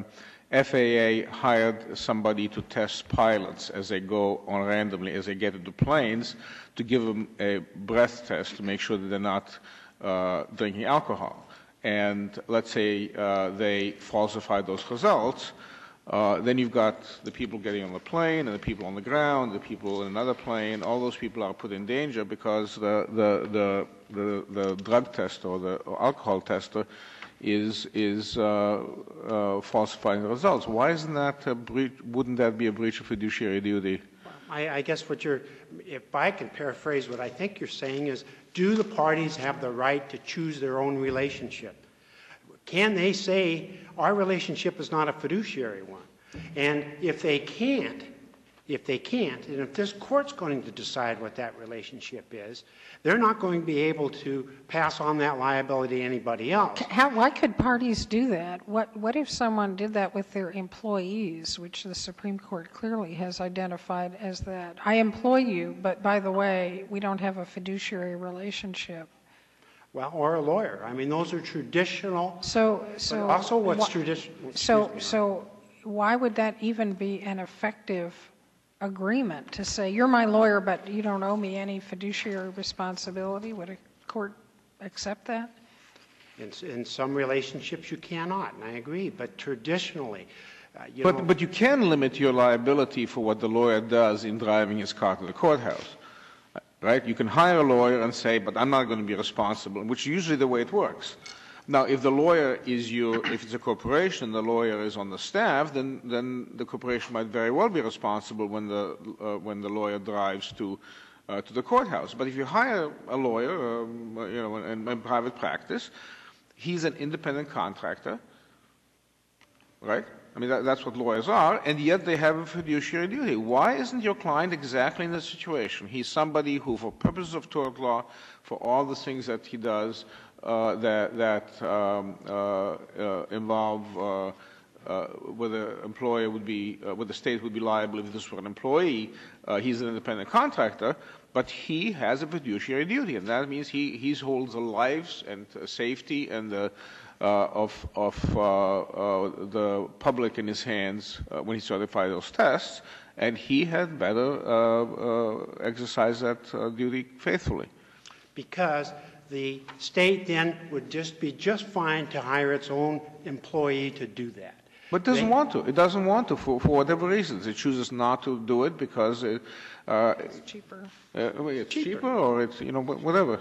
F A A hired somebody to test pilots as they go on randomly, as they get into planes, to give them a breath test to make sure that they're not uh, drinking alcohol. And let's say uh, they falsify those results, uh, then you've got the people getting on the plane and the people on the ground, the people in another plane. All those people are put in danger because the the the the, the drug tester or the or alcohol tester is is uh, uh, falsifying the results. Why isn't that a breach? Wouldn't that be a breach of fiduciary duty? I, I guess what you're, if I can paraphrase what I think you're saying is, do the parties have the right to choose their own relationship? Can they say, our relationship is not a fiduciary one? And if they can't, if they can't, and if this court's going to decide what that relationship is, they're not going to be able to pass on that liability to anybody else. How, why could parties do that? What, what if someone did that with their employees, which the Supreme Court clearly has identified as that? I employ you, but by the way, we don't have a fiduciary relationship. Well, or a lawyer. I mean, those are traditional. So, so but also what's wh- traditional. So, so why would that even be an effective agreement to say, you're my lawyer, but you don't owe me any fiduciary responsibility? Would a court accept that? In, in some relationships you cannot, and I agree, but traditionally, uh, you But know, but you can limit your liability for what the lawyer does in driving his car to the courthouse, right? You can hire a lawyer and say, but I'm not going to be responsible, which is usually the way it works. Now, if the lawyer is your, if it's a corporation, the lawyer is on the staff, then then the corporation might very well be responsible when the uh, when the lawyer drives to uh, to the courthouse. But if you hire a lawyer, um, you know, in, in private practice, he's an independent contractor, right? I mean, that, that's what lawyers are, and yet they have a fiduciary duty. Why isn't your client exactly in this situation? He's somebody who, for purposes of tort law, for all the things that he does, Uh, that, that um, uh, uh, involve uh, uh, where the employer would be, uh, where the state would be liable if this were an employee. Uh, he's an independent contractor, but he has a fiduciary duty, and that means he, he holds the lives and uh, safety and the, uh, of, of uh, uh, the public in his hands uh, when he certifies those tests, and he had better uh, uh, exercise that uh, duty faithfully. because the state then would just be just fine to hire its own employee to do that. But it doesn't They, want to. It doesn't want to for, for whatever reasons. It chooses not to do it because it, uh, It's cheaper. uh, it's Cheaper. cheaper or it's, you know, whatever.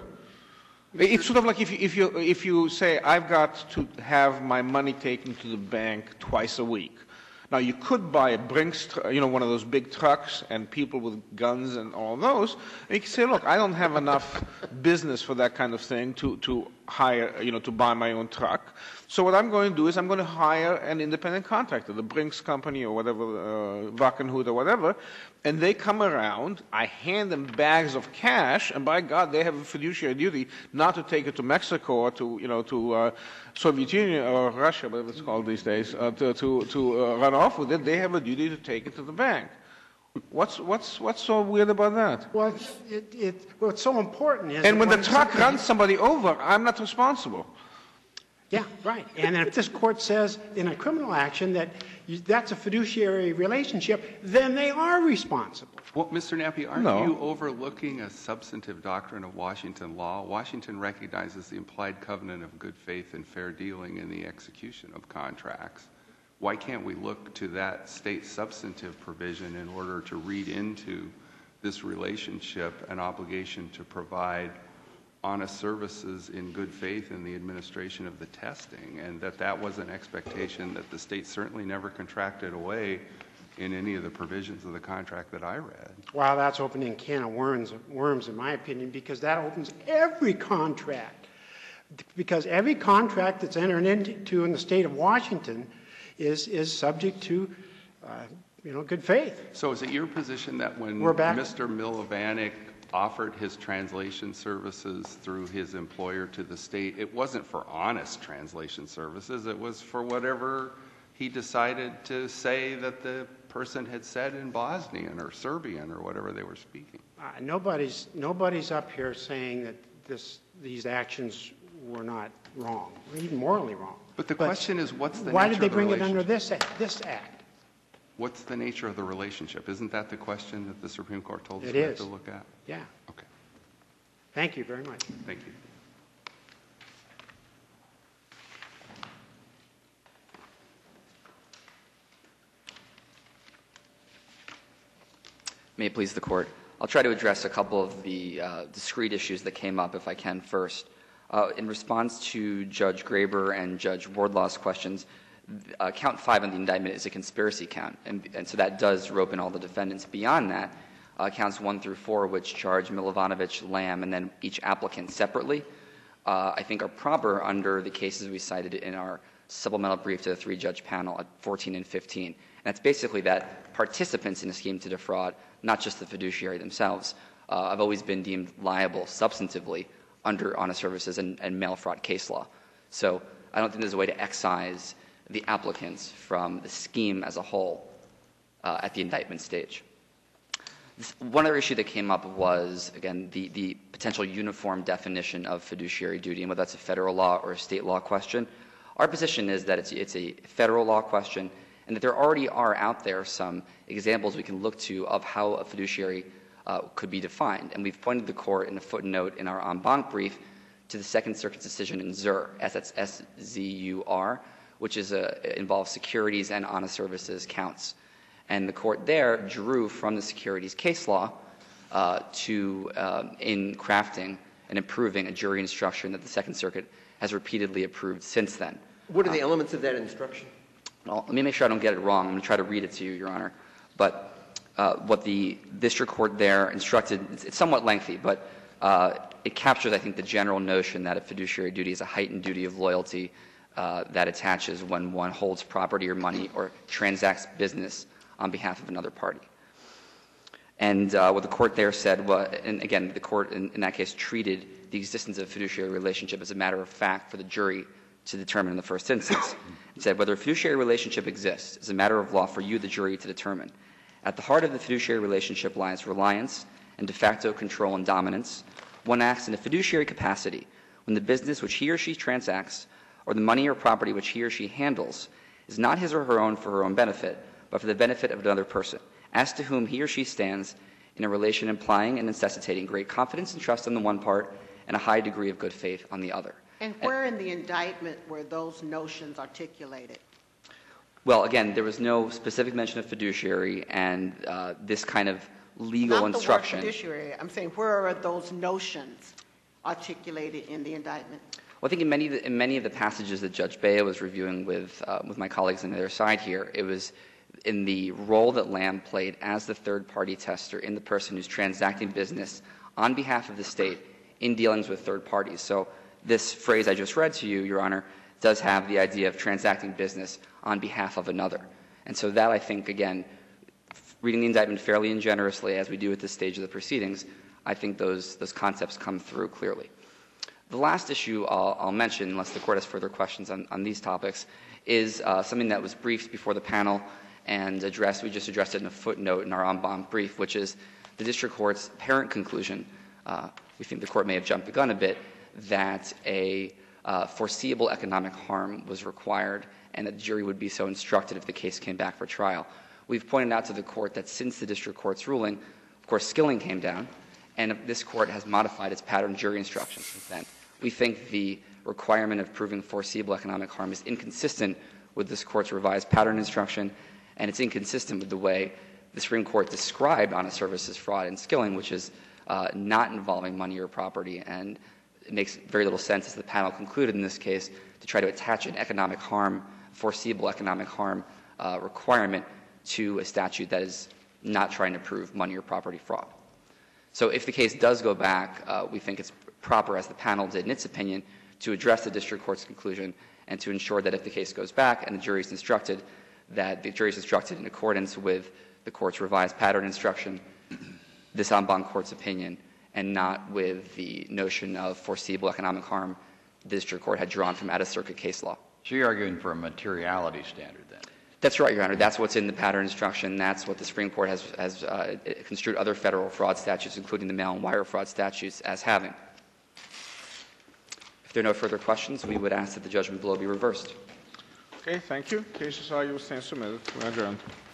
It's sort of like if you, if you, if you say, I've got to have my money taken to the bank twice a week. Now, you could buy a Brinks, tr- you know, one of those big trucks and people with guns and all those. And you can say, look, I don't have enough business for that kind of thing to, to hire, you know, to buy my own truck. So what I'm going to do is I'm going to hire an independent contractor, the Brinks company or whatever, uh, Wackenhut or whatever, and they come around, I hand them bags of cash, and by God, they have a fiduciary duty not to take it to Mexico or to, you know, to uh, Soviet Union or Russia, whatever it's called these days, uh, to, to, to uh, run off with it. They have a duty to take it to the bank. What's, what's, what's so weird about that? well, it, it, what's so important is... And that when the truck somebody- runs somebody over, I'm not responsible. Yeah, right. And if this court says in a criminal action that you, that's a fiduciary relationship, then they are responsible. Well, Mister Nappy, aren't No. you overlooking a substantive doctrine of Washington law? Washington recognizes the implied covenant of good faith and fair dealing in the execution of contracts. Why can't we look to that state substantive provision in order to read into this relationship an obligation to provide honest services in good faith in the administration of the testing, and that that was an expectation that the state certainly never contracted away in any of the provisions of the contract that I read? Well, that's opening a can of worms, worms, in my opinion, because that opens every contract. Because every contract that's entered into in the state of Washington is, is subject to, uh, you know, good faith. So is it your position that when We're back. Mister Milovanovic offered his translation services through his employer to the state, it wasn't for honest translation services, it was for whatever he decided to say that the person had said in Bosnian or Serbian or whatever they were speaking? Uh, nobody's, nobody's up here saying that this, these actions were not wrong, or even morally wrong. But the question is, what's the Why nature did they of the bring it under relationship? this act, this act? What's the nature of the relationship? Isn't that the question that the Supreme Court told us It we have is. to look at? Yeah. Okay. Thank you very much. Thank you. May it please the Court. I'll try to address a couple of the uh, discrete issues that came up, if I can, first. Uh, in response to Judge Graber and Judge Wardlaw's questions, uh, count five on the indictment is a conspiracy count, and, and so that does rope in all the defendants. Beyond that, uh, counts one through four, which charge Milovanovic, Lamb, and then each applicant separately, uh, I think are proper under the cases we cited in our supplemental brief to the three-judge panel at fourteen and fifteen. And that's basically that participants in a scheme to defraud, not just the fiduciary themselves, uh, have always been deemed liable substantively under honest services and, and mail fraud case law. So I don't think there's a way to excise the applicants from the scheme as a whole uh, at the indictment stage. This, one other issue that came up was, again, the, the potential uniform definition of fiduciary duty, and whether that's a federal law or a state law question. Our position is that it's, it's a federal law question, and that there already are out there some examples we can look to of how a fiduciary uh, could be defined. And we've pointed the Court in a footnote in our en banc brief to the Second Circuit's decision in Zur, that's S Z U R, which is a, involves securities and honest services counts. And the Court there drew from the securities case law uh, to, uh, in crafting and improving a jury instruction that the Second Circuit has repeatedly approved since then. What are the uh, elements of that instruction? Well, let me make sure I don't get it wrong. I'm going to try to read it to you, Your Honor. But uh, what the district court there instructed, it's, it's somewhat lengthy, but uh, it captures, I think, the general notion that a fiduciary duty is a heightened duty of loyalty uh, that attaches when one holds property or money or transacts business on behalf of another party. And uh, what the court there said was, and again, the court in, in that case treated the existence of a fiduciary relationship as a matter of fact for the jury to determine in the first instance. It said, whether a fiduciary relationship exists is a matter of law for you, the jury, to determine. At the heart of the fiduciary relationship lies reliance and de facto control and dominance. One acts in a fiduciary capacity when the business which he or she transacts or the money or property which he or she handles is not his or her own for her own benefit, but for the benefit of another person, as to whom he or she stands in a relation implying and necessitating great confidence and trust on the one part and a high degree of good faith on the other. And where in the indictment were those notions articulated? Well, again, there was no specific mention of fiduciary, and uh, this kind of legal Not instruction. The word fiduciary. I'm saying, where are those notions articulated in the indictment? Well, I think in many of the, in many of the passages that Judge Bea was reviewing with uh, with my colleagues on the other side here, it was in the role that Lamb played as the third-party tester in the person who's transacting business on behalf of the state in dealings with third parties. So this phrase I just read to you, Your Honor, does have the idea of transacting business on behalf of another. And so that, I think, again, reading the indictment fairly and generously as we do at this stage of the proceedings, I think those, those concepts come through clearly. The last issue I'll, I'll mention, unless the Court has further questions on, on these topics, is uh, something that was briefed before the panel and addressed, we just addressed it in a footnote in our en banc brief, which is the district court's apparent conclusion, uh, we think the Court may have jumped the gun a bit, that a uh, foreseeable economic harm was required and that the jury would be so instructed if the case came back for trial. We've pointed out to the Court that since the district court's ruling, of course, Skilling came down, and this Court has modified its pattern jury instructions since then. We think the requirement of proving foreseeable economic harm is inconsistent with this Court's revised pattern instruction, and it's inconsistent with the way the Supreme Court described honest services fraud in Skilling, which is uh, not involving money or property. And it makes very little sense, as the panel concluded in this case, to try to attach an economic harm, foreseeable economic harm uh, requirement to a statute that is not trying to prove money or property fraud. So if the case does go back, uh, we think it's proper, as the panel did in its opinion, to address the district court's conclusion and to ensure that if the case goes back and the jury is instructed, that the jury is instructed in accordance with the Court's revised pattern instruction, this en banc Court's opinion, and not with the notion of foreseeable economic harm the district court had drawn from out-of-circuit case law. So you're arguing for a materiality standard, then? That's right, Your Honor. That's what's in the pattern instruction. That's what the Supreme Court has, has uh, construed other federal fraud statutes, including the mail and wire fraud statutes, as having. If there are no further questions, we would ask that the judgment below be reversed. Okay, thank you. Cases are you stand submitted. We're adjourned.